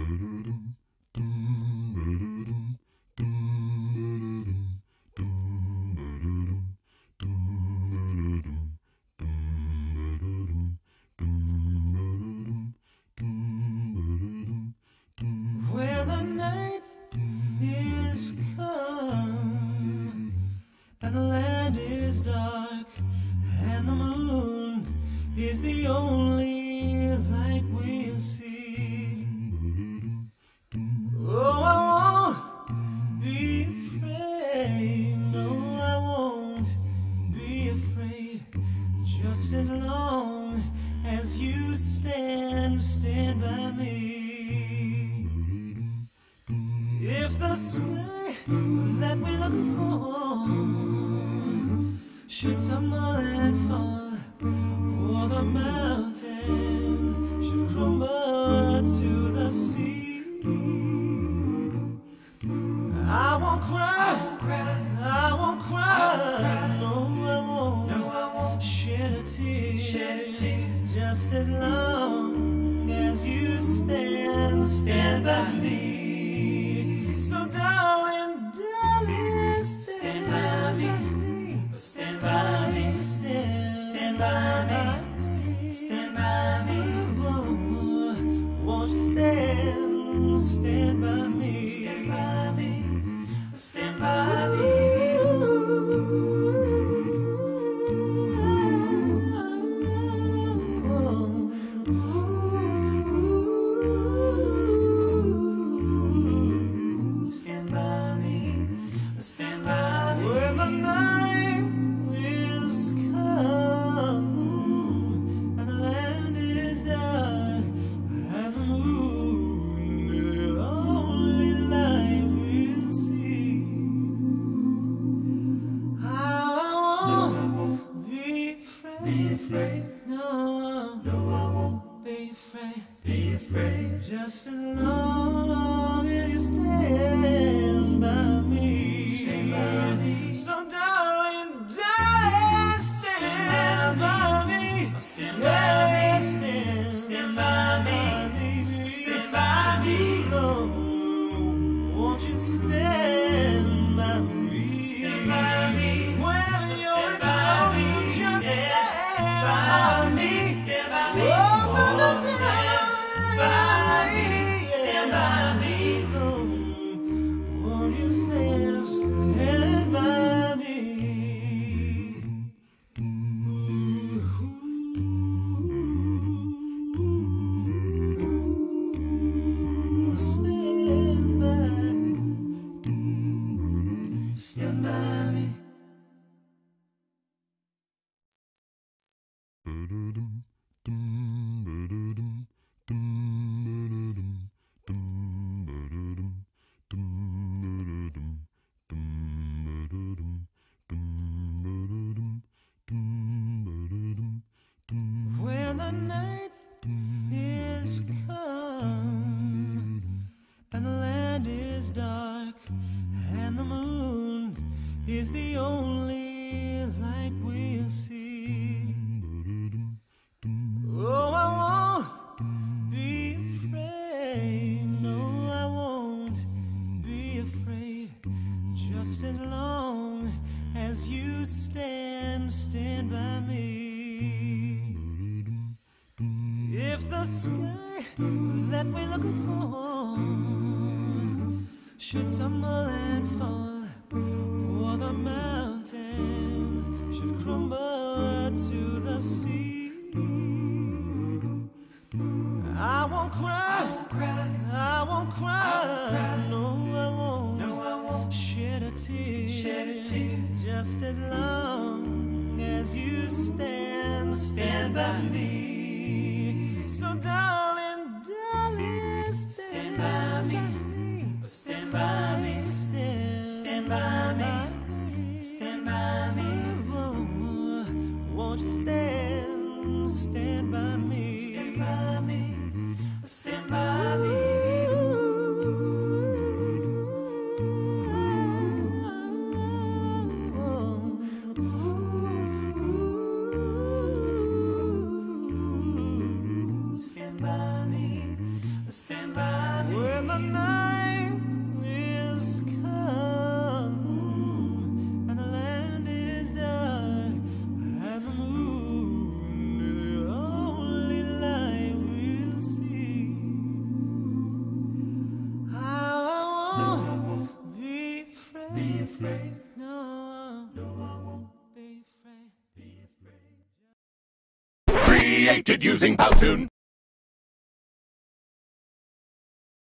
When the night is come and the land is dark and the moon is the only light we'll see. Oh, I won't be afraid. No, I won't be afraid. Just as long as you stand by me. If the sky that we look upon should tumble and fall, or the mountain should crumble to the sea, I won't cry, I won't cry, no, I won't shed a tear, just as long as you stand by me. So darling, darling, stand by me, stand by me, stand by me, stand by me. Won't you stand by me, stand by me, stand by me. When the night is come and the land is dark and the moon the only light we'll see, I won't be afraid. No, I won't be afraid. Just as long as you stand by me. So darling, darling, stand by me. Stand by me. Stand by me. Stand by me. No, won't you stand by me? Stand by me. Whenever you're in trouble, just stand by me. Stand by me. Oh, stand by me. Stand by me. No, won't you stand by me? Stand by me. When the night is come and the land is dark and the moon is the only light we'll see, oh, I won't be afraid. No, I won't be afraid. Just as long as you stand by me. If the sky that we look upon should tumble and fall, or the mountain should crumble to the sea, I won't cry, I won't cry, no, I won't shed a tear, just as long as you stand by me. So darling, darling, stand by me, stand by me, stand by me, stand by me. Won't you stand by me, stand by me, stand by me. Stand by me, stand by me. when the night is come and the land is dark and the moon is the only light we'll see. I won't be afraid. No, I won't be afraid. Created using Powtoon.